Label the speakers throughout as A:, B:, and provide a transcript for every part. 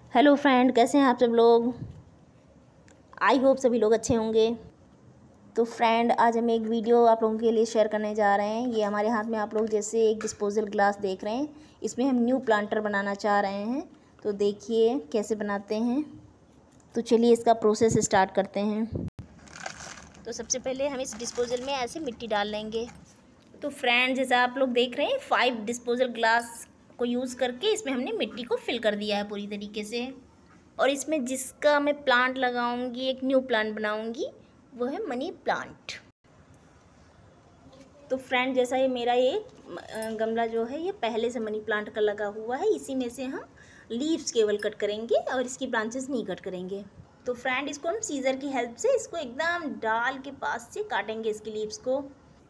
A: Hello friend, कैसे हैं आप सब लोग। आई होप सभी लोग अच्छे होंगे। तो फ्रेंड, आज हम एक वीडियो आप लोगों के लिए शेयर करने जा रहे हैं। ये हमारे हाथ में आप लोग जैसे एक डिस्पोजल ग्लास देख रहे हैं, इसमें हम न्यू प्लांटर बनाना चाह रहे हैं। तो देखिए कैसे बनाते हैं। तो चलिए इसका प्रोसेस स्टार्ट करते हैं। तो सबसे पहले हम इस डिस्पोजल में ऐसे मिट्टी डाल लेंगे। तो फ्रेंड, जैसा आप लोग देख रहे हैं 5 डिस्पोजल ग्लास को यूज़ करके इसमें हमने मिट्टी को फिल कर दिया है पूरी तरीके से। और इसमें जिसका मैं प्लांट लगाऊंगी, एक न्यू प्लांट बनाऊंगी, वो है मनी प्लांट। तो फ्रेंड, जैसा ये मेरा ये गमला जो है ये पहले से मनी प्लांट का लगा हुआ है, इसी में से हम लीव्स केवल कट करेंगे और इसकी ब्रांचेस नहीं कट करेंगे। तो फ्रेंड, इसको हम सीजर की हेल्प से इसको एकदम डाल के पास से काटेंगे इसकी लीव्स को।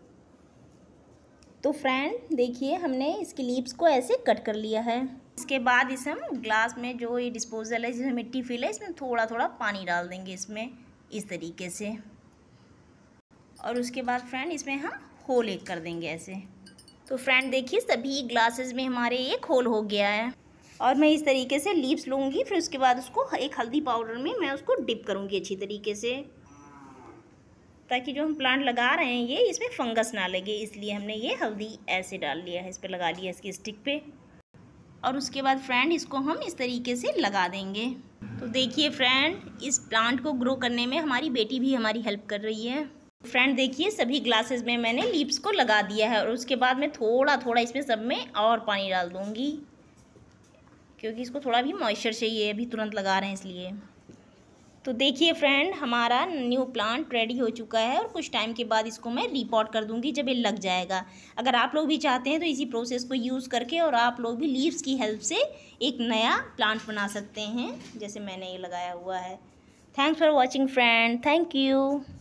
A: तो फ्रेंड देखिए, हमने इसकी लीव्स को ऐसे कट कर लिया है। इसके बाद इस हम ग्लास में जो ये डिस्पोजल है जिसमें मिट्टी फिल है, इसमें थोड़ा थोड़ा पानी डाल देंगे इसमें इस तरीके से। और उसके बाद फ्रेंड इसमें हम होल एक कर देंगे ऐसे। तो फ्रेंड देखिए, सभी ग्लासेस में हमारे एक होल हो गया है। और मैं इस तरीके से लीव्स लूँगी, फिर उसके बाद उसको एक हल्दी पाउडर में मैं उसको डिप करूँगी अच्छी तरीके से, ताकि जो हम प्लांट लगा रहे हैं ये इसमें फंगस ना लगे। इसलिए हमने ये हल्दी ऐसे डाल लिया है, इस पर लगा लिया इसकी स्टिक पे। और उसके बाद फ्रेंड इसको हम इस तरीके से लगा देंगे। तो देखिए फ्रेंड, इस प्लांट को ग्रो करने में हमारी बेटी भी हमारी हेल्प कर रही है। फ्रेंड देखिए, सभी ग्लासेस में मैंने लीव्स को लगा दिया है और उसके बाद मैं थोड़ा थोड़ा इसमें सब में और पानी डाल दूँगी, क्योंकि इसको थोड़ा भी मॉइस्चर चाहिए, अभी तुरंत लगा रहे हैं इसलिए। तो देखिए फ्रेंड, हमारा न्यू प्लांट रेडी हो चुका है और कुछ टाइम के बाद इसको मैं रीपॉट कर दूंगी जब ये लग जाएगा। अगर आप लोग भी चाहते हैं तो इसी प्रोसेस को यूज़ करके और आप लोग भी लीव्स की हेल्प से एक नया प्लांट बना सकते हैं, जैसे मैंने ये लगाया हुआ है। Thanks for watching friend, thank you.